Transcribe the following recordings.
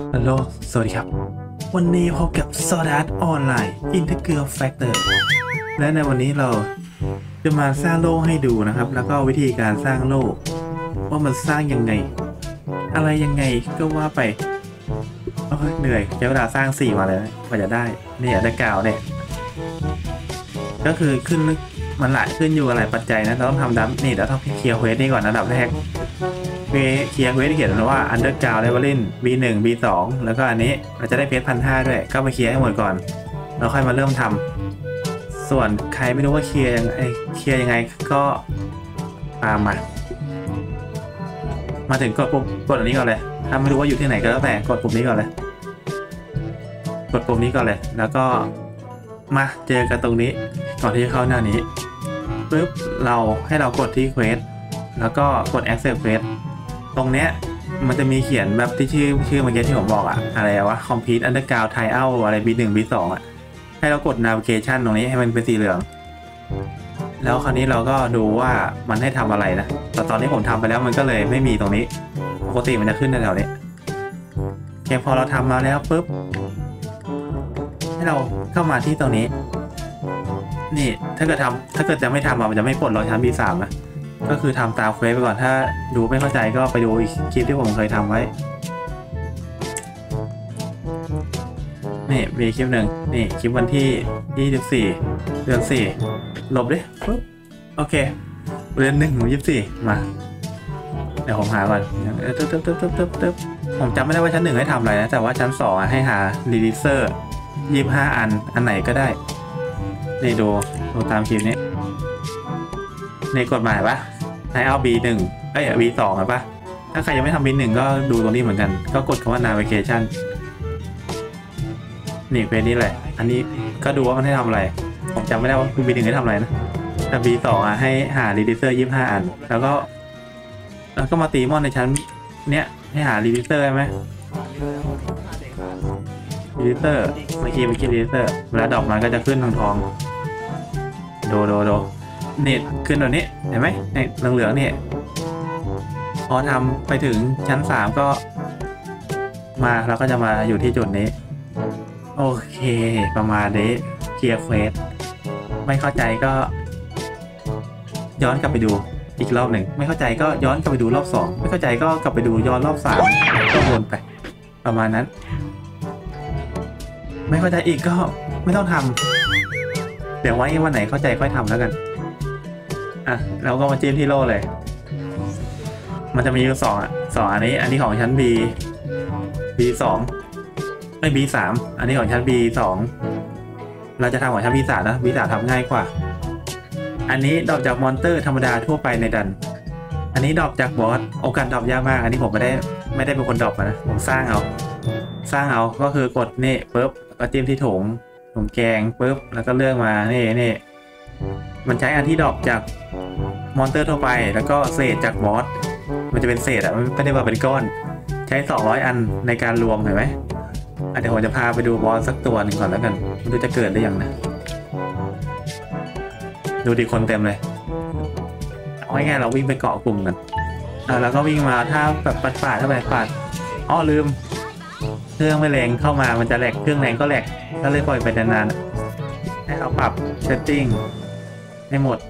ฮัลโหลสวัสดีครับวันนี้พบกับ Sword Art Online Integral Factor และในวันนี้เราจะมาสร้างโลกให้ดูนะครับแล้วก็วิธีการสร้างโลกว่ามันสร้างยังไงอะไรยังไงก็ว่าไปเหนื่อยใช้เวลาสร้าง4 วันเลยนะกว่าจะได้เนี่ยได้กล่าวเนี่ยก็คือขึ้นมันหลายขึ้นอยู่หลายปัจจัยนะเราต้องทำดัมนี่เราต้องเคลียร์เควสนี่ก่อนอันดับแรกเคลียร์เควสที่เขียนว่า Underground Leveling B1 B2 แล้วก็อันนี้เราจะได้เพชร1,500ด้วยก็ไปเคลียร์ให้หมดก่อนแล้วค่อยมาเริ่มทำส่วนใครไม่รู้ว่าเคลียร์ยังไงก็ตามมาถึงกดอันนี้ก่อนเลยถ้าไม่รู้ว่าอยู่ที่ไหนก็แล้วแต่กดปุ่มนี้ก่อนเลยกดปุ่มนี้ก่อนเลยแล้วก็มาเจอกันตรงนี้ก่อนที่จะเข้าหน้านี้ปึ๊บให้เรากดที่เควสแล้วก็กด accept quest ตรงเนี้ยมันจะมีเขียนแบบที่ชื่อเมื่อกี้ที่ผมบอกอะอะไรวะ complete underground tryout อะไร B1 B2 อะให้เรากด navigation ตรงนี้ให้มันเป็นสีเหลืองแล้วคราวนี้เราก็ดูว่ามันให้ทำอะไรนะแต่ตอนนี้ผมทำไปแล้วมันก็เลยไม่มีตรงนี้ปกติมันจะขึ้นแถวๆนี้แค่พอเราทำมาแล้วปุ๊บให้เราเข้ามาที่ตรงนี้นี่ถ้าเกิดจะไม่ทำมันจะไม่ปลดเราชั้น B3 นะก็คือทำตามเควสไปก่อนถ้าดูไม่เข้าใจก็ไปดูอีกคลิปที่ผมเคยทำไว้นี่มีคลิปหนึ่งนี่คลิปวันที่24 เดือน 4ลบดิปุ๊บโอเคเดือน1 ของ24มาเดี๋ยวผมหาก่อนตึ๊บผมจำไม่ได้ว่าชั้น 1ให้ทำอะไรนะแต่ว่าชั้น 2ให้หารีลิเซอร์25 อันไหนก็ได้นี่ดูตามคลิปนี้ในกฎหมายปะให้เอา B1 B2 ปะถ้าใครยังไม่ทำ B1 ก็ดูตรงนี้เหมือนกันก็กดคำว่า navigation นี่เป็นนี่แหละอันนี้ก็ดูว่ามันให้ทำอะไรผมจำไม่ได้ว่า B1 ให้ทำอะไรนะแต่ B2 ให้หา register 25 อันแล้วก็มาตีมอนในชั้นเนี้ยให้หา register ใช่ไหม register เมื่อกี้ register แล้วดอกมันก็จะขึ้นทองดูนี่ขึ้นตัวนี้เห็นไหมในเหลืองๆนี่พอทำไปถึงชั้น 3ก็มาเราก็จะมาอยู่ที่จุดนี้โอเคประมาณนี้เคลียร์เควสไม่เข้าใจก็ย้อนกลับไปดูอีกรอบหนึ่งไม่เข้าใจก็ย้อนกลับไปดูรอบ2ไม่เข้าใจก็กลับไปดูย้อนรอบ3ก็วนไปประมาณนั้นไม่เข้าใจอีกก็ไม่ต้องทำเดี๋ยวไว้วันไหนเข้าใจค่อยทำแล้วกันเราก็มาจิ้มที่โล่เลยมันจะมีอยู่2อันนี้ของชั้น B2 ไม่ B3 อันนี้ของชั้น B2 เราจะทำของชั้น B3 นะ B3 ทำง่ายกว่าอันนี้ดรอปจากมอนเตอร์ธรรมดาทั่วไปในดันอันนี้ดรอปจากบอสโอกาสดรอปยากมากอันนี้ผมไม่ได้เป็นคนดรอปนะผมสร้างเอาก็คือกดนี่ปุ๊บก็จิ้มที่ถุงแกงปุ๊บแล้วก็เลือกมานี่มันใช้อันที่ดรอปจากมอนเตอร์ทั่วไปแล้วก็เศษจากบอสมันจะเป็นเศษมันไม่ได้ว่าเป็นก้อนใช้200 อันในการรวมเห็นไหมเดี๋ยวผมจะพาไปดูบอสสักตัวหนึ่งก่อนแล้วกันไม่รู้จะเกิดได้ยังนะดูดิคนเต็มเลยเอาง่ายๆเราวิ่งไปเกาะกลุ่มกันแล้วก็วิ่งมาถ้าแบบปาดเข้าไปลืมเครื่องไม่แรงเข้ามามันจะแหลกเครื่องแรงก็แหลกก็เลยปล่อยไปนานๆให้เราปรับเซตติ้งให้หมด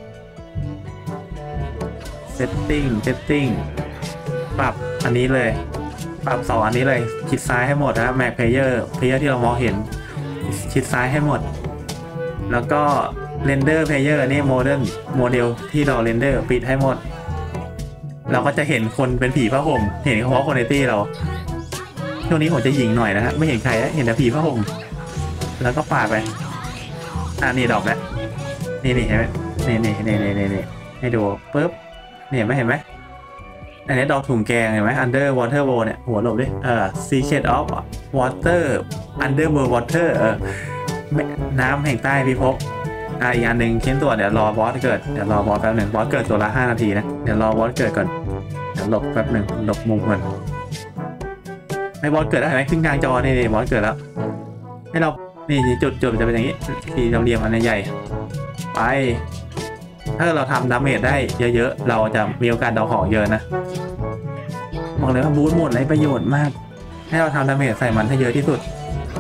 เซตติ้งปรับอันนี้เลยปรับ2 อันนี้เลยชิดซ้ายให้หมดนะแม็กเพลเยอร์ที่เรามองเห็นชิดซ้ายให้หมดแล้วก็เรนเดอร์เพลเยอร์นี่โมเดลที่เราเรนเดอร์ปิดให้หมดเราก็จะเห็นคนเป็นผีผ้าห่มเห็นเฉพาะคนในตี้เราช่วงนี้ผมจะหญิงหน่อยนะฮะไม่เห็นใครเห็นแต่ผีผ้าห่มแล้วก็ปาดไปนี่ดอกแล้วนี่เห็นไหมนี่ให้ดูปุ๊บเห็นไหมอันนี้ดอกถุงแกงเห็นไหม under water bowl เนี่ยหัวหลบด้วยsecret of water under water น้ำแห่งใต้พิภพอีกอันหนึ่งชิ้นตัวเดี๋ยวรอบอสเกิดเดี๋ยวรอบอสแป๊บหนึ่งบอสเกิดตัวละ5 นาทีนะเดี๋ยวรอบอสเกิดก่อนเดี๋ยวหลบแป๊บหนึ่งหลบมุมมันให้บอสเกิดได้ไหมขึ้นกลางจอนี่บอสเกิดแล้วให้เรานี่จุดจะเป็นอย่างนี้ทีเราเรียงอันใหญ่ไปถ้าเราทำดาเมจได้เยอะๆเราจะมีโอกาสดอกของเยอะนะบอกเลยว่าบูทหมดไรประโยชน์มากให้เราทำดาเมจใส่มันให้เยอะที่สุด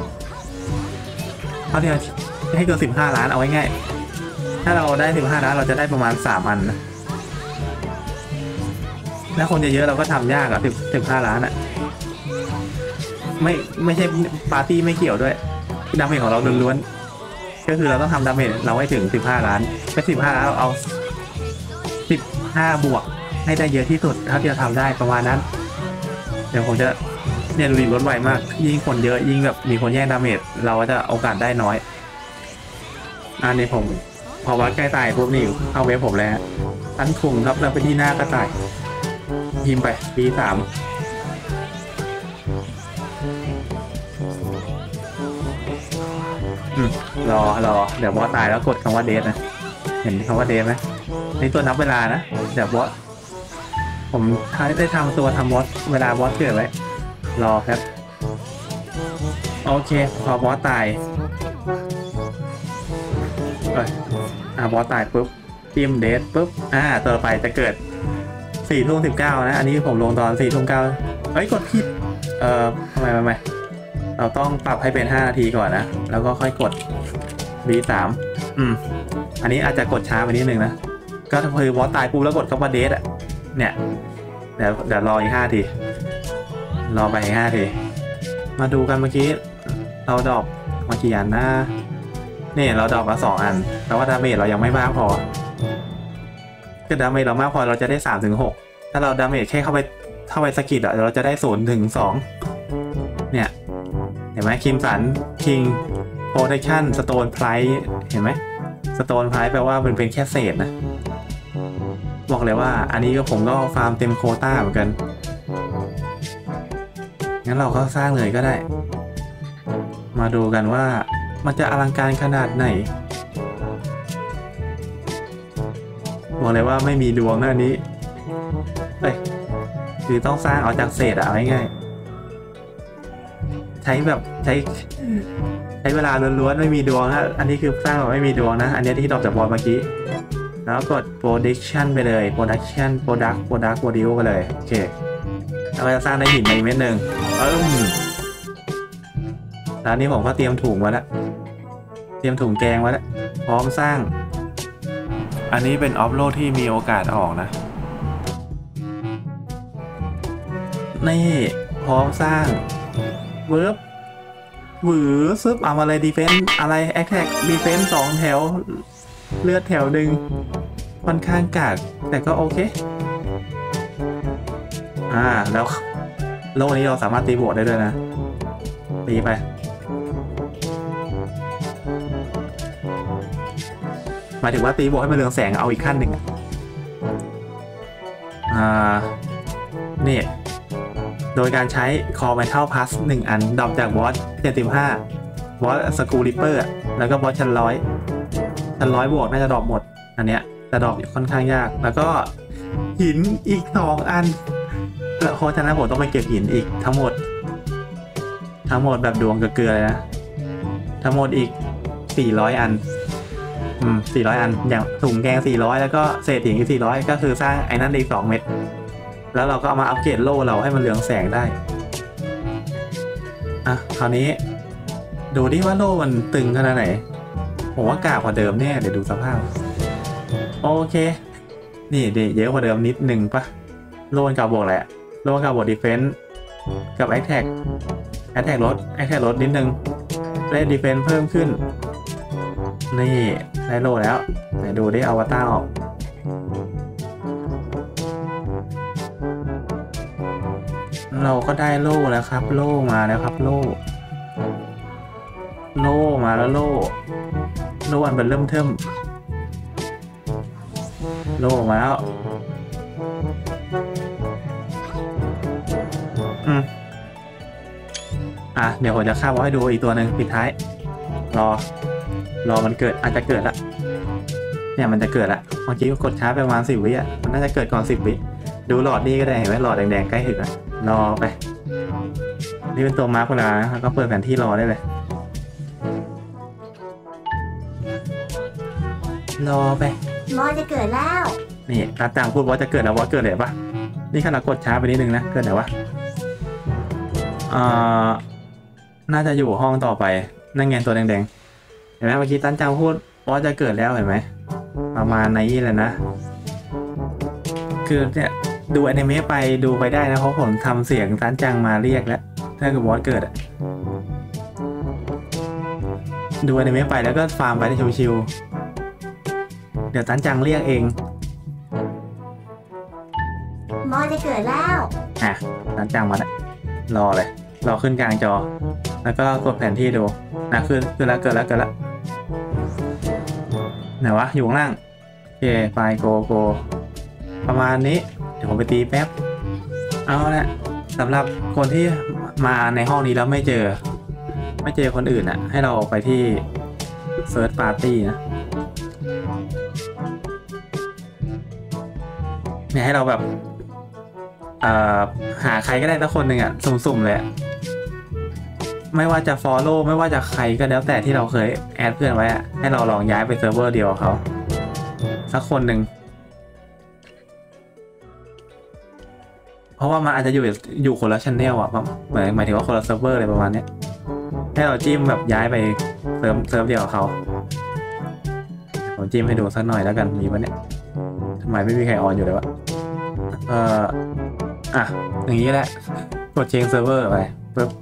เท่าที่ให้เกิน15 ล้านเอาไว้ง่ายถ้าเราได้15 ล้านเราจะได้ประมาณ3 อันนะถ้าคนเยอะๆเราก็ทำยากอะ15 ล้านอะไม่ใช่ปาร์ตี้ไม่เกี่ยวด้วยดาเมจของเราล้วนๆก็คือเราต้องทำดาเมจเราให้ถึง15 ล้านไม่15 ล้านเอา15 บวกให้ได้เยอะที่สุดเท่าที่เราทำได้ประมาณนั้นเดี๋ยวผมจะเนี่ยรีบลดไวมากยิ่งคนเยอะยิ่งแบบมีคนแย่งดาเมจเราก็จะโอกาสได้น้อยอันนี้ผมพอว่าใกล้ตายปุ๊บนี่เข้าเว็บผมแล้วอันคุงครับแล้วไปที่หน้าก็ตายพิมพ์ไปB3รอเดี๋ยวบอสตายแล้วกดคำว่าเดทนะเห็นคำว่าเดทไหมนี่ตัวนับเวลานะเดี๋ยวบอสผมได้ทำตัวทำบอสเวลาบอสเกิดไว้รอครับโอเคพอบอสตายบอสตายปุ๊บจิ้มเดทปุ๊บต่อไปจะเกิด4:19นะอันนี้ผมลงตอน4:09เอ้ยกดผิดทำไมเราต้องปรับให้เป็น5 นาทีก่อนนะแล้วก็ค่อยกด B3 อันนี้อาจจะกดช้าไปนิดนึงนะก็คือบอสตายปุ๊บแล้วกดคำว่าเดทเนี่ยเดี๋ยวรออีก5 ทีรอไปอีก5 ทีมาดูกันเมื่อกี้เราดรอปมากี่อันนะนี่เราดรอปมา2 อันแต่ว่าดาเมจเรายังไม่มากพอถ้าดาเมจเรามากพอเราจะได้3-6ถ้าเราดาเมจแค่เข้าไปสกิดเราจะได้0-2เนี่ยเห็นไหมคิมสันคิงโปรเทคชั่นสโตนไพรส์เห็นไหมสโตนไพรส์แปลว่ามันเป็นแค่เศษนะบอกเลยว่าอันนี้ก็ผมก็ฟาร์มเต็มโควต้าเหมือนกันงั้นเราก็สร้างเลยก็ได้มาดูกันว่ามันจะอลังการขนาดไหนบอกเลยว่าไม่มีดวงนะอันนี้คือต้องสร้างเอาจากเศษเอาง่ายๆใช้เวลาล้วนๆไม่มีดวงนะอันนี้คือสร้างแบบไม่มีดวงนะอันนี้ที่ดรอปจากบอลเมื่อกี้แล้วกด production ไปเลย production product produce ไปเลยโอเคแล้วก็จะสร้างได้หินในเม็ดหนึ่งแล้วนี้ผมก็เตรียมถุงไว้แล้วเตรียมถุงแกงไว้แล้วพร้อมสร้างอันนี้เป็นออฟโรดที่มีโอกาสออกนะนี่พร้อมสร้างเวิร์บหวือซึบเอามาเลยดีเฟนส์อะไรแอคแท็กดีเฟนส์2 แถวเลือดแถวหนึ่งค่อนข้างกากแต่ก็โอเคแล้วโลกนี้เราสามารถตีบวกได้ด้วยนะตีไปหมายถึงว่าตีบวกให้มันเรืองแสงเอาอีกขั้นหนึ่งนี่โดยการใช้ Core Metal Plus 1 อันดรอปจากบอส75บอสสกูริปเปอร์แล้วก็บอสชั้น100บวกน่าจะดรอปหมดอันเนี้ยแต่ดรอปค่อนข้างยากแล้วก็หินอีก2 อันแล้วเพราะฉะนั้นผมต้องไปเก็บหินอีกทั้งหมดแบบดวงเกลือเลยนะทั้งหมดอีก400 อัน400 อันอย่างถุงแกง400แล้วก็เศษหินอีก400ก็คือสร้างไอ้นั่นอีก2 เม็ดแล้วเราก็เอามาอัปเกรดโล่เราให้มันเรืองแสงได้คราวนี้ดูดิว่าโล่มันตึงขนาดไหนผมว่ากากกว่าเดิมแน่เดี๋ยวดูสภาพโอเคนี่เยอะกว่าเดิมนิดนึงปะโล่กับบวกแหละโล่กับบวกดีเฟนส์กับแอคแท็กลดนิดนึงได้ดีเฟนส์เพิ่มขึ้นนี่ได้โล่แล้วไหนดูได้อวตารออกเราก็ได้โล่แล้วครับโล่มาแล้วครับโล่มาแล้วโล่อันเป็นเริ่มเทิมโล่มาแล้วเดี๋ยวผมจะฆ่าบอสให้ดูอีกตัวหนึ่งปิดท้ายรอมันเกิดอาจจะเกิดละเนี่ยมันจะเกิดละเมื่อกี้กดช้าไปประมาณ10 วิมันน่าจะเกิดก่อน10 วิดูหลอดนี่ก็ได้เห็นไหมหลอดแดงๆใกล้ถึงแล้วรอไปนี่เป็นตัวมาร์กเวลาแล้วก็เปิดแผนที่รอได้เลยรอไปบอสจะเกิดแล้วนี่ตาต่างพูดบอสจะเกิดแล้วบอสเกิดเลยปะนี่ขนาดกดช้าไปนิดนึงนะเกิดไหนวะอ่าน่าจะอยู่ห้องต่อไปนั่นไงตัวแดงๆเห็นไหมเมื่อกี้ตั้นจังพูดว่าจะเกิดแล้วเห็นไหมประมาณนี้เลยนะคือเนี่ยดูอนิเมะไปดูไปได้นะเพราะผมทำเสียงตั้นจังมาเรียกแล้วถ้าเกิดบอสเกิดอะดูอนิเมะไปแล้วก็ฟาร์มไปได้ชิวๆเดี๋ยวตั้นจังเรียกเองมอจะเกิดแล้วอ่ะตั้นจังมาแล้วรอเลยรอขึ้นกลางจอแล้วก็กดแผนที่ดูนะขึ้นแล้วเกิดแล้วไหนวะอยู่ข้างล่างโอเคไปโกประมาณนี้เดี๋ยวผมไปตีแป๊บเอาละสำหรับคนที่มาในห้องนี้แล้วไม่เจอคนอื่นอ่ะให้เราไปที่เซิร์ชปาร์ตี้นะเนี่ยให้เราแบบหาใครก็ได้สักคนหนึ่งอ่ะสุ่มๆเลยไม่ว่าจะ follow ไม่ว่าจะใครก็แล้วแต่ที่เราเคยแอดเพื่อนไว้อะให้เราลองย้ายไปเซิร์ฟเวอร์เดียวกับเขาสักคนหนึ่งเพราะว่ามันอาจจะอยู่คนละชั้นแนลอ่ะหมายถึงว่าคนละเซิร์ฟเวอร์อะไรประมาณนี้ให้เราจิ้มแบบย้ายไปเซิร์ฟเดียวกับเขาผมจิ้มให้ดูสักหน่อยแล้วกันมีปะเนี่ยทำไมไม่มีใครออนอยู่เลยวะอ่ะอย่างนี้แหละกดเชงเซิร์ฟเวอร์ไปปึ๊บ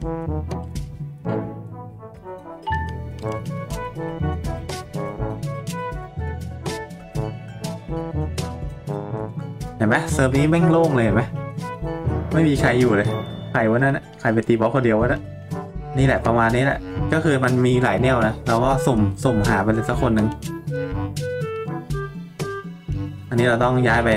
เห็นไหมเซิร์ฟนี้แม่งโล่งเลยเห็นไหมไม่มีใครอยู่เลยใครวะนั่นใครไปตีบอสคนเดียววะนั่นนี่แหละประมาณนี้แหละก็คือมันมีหลายแนวนะเราก็สุ่มหาไปเลยสักคนหนึ่งอันนี้เราต้องย้ายไป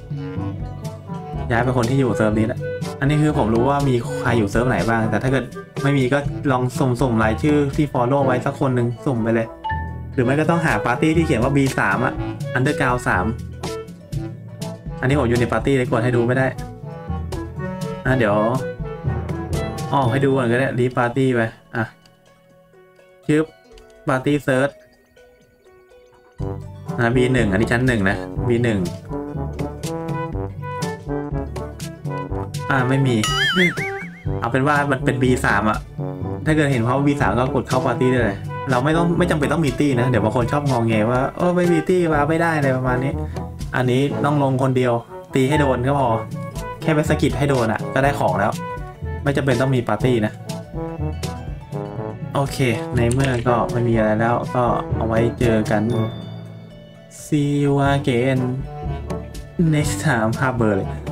คนที่อยู่เซิร์ฟนี้แหละอันนี้คือผมรู้ว่ามีใครอยู่เซิร์ฟไหนบ้างแต่ถ้าเกิดไม่มีก็ลองสุ่มรายชื่อที่ follow ไว้สักคนหนึ่งสุ่มไปเลยหรือไม่ก็ต้องหาปาร์ตี้ที่เขียนว่า B3 อ่ะ Underground 3อันนี้ผมอยู่ในปาร์ตี้เลยกดให้ดูไม่ได้เดี๋ยวออกให้ดูก่อนก็ได้รีปาร์ตี้ไปชื่อปาร์ตี้เซิร์ชB1 อันนี้ชั้น1นะ B1 ไม่มีเอาเป็นว่ามันเป็น B3 อ่ะถ้าเกิดเห็นเพราะ B3 ก็กดเข้าปาร์ตี้ได้เลยเราไม่จำเป็นต้องมีตี้นะเดี๋ยวบางคนชอบงองแงว่าไม่มีตี้มาไม่ได้เลยประมาณนี้อันนี้ต้องลงคนเดียวตีให้โดนก็พอแค่ไปสกิดให้โดนก็ได้ของแล้วไม่จำเป็นต้องมีปาร์ตี้นะโอเคในเมื่อก็ไม่มีอะไรแล้วก็เอาไว้เจอกัน See you again next time ภาพเบอร์เลย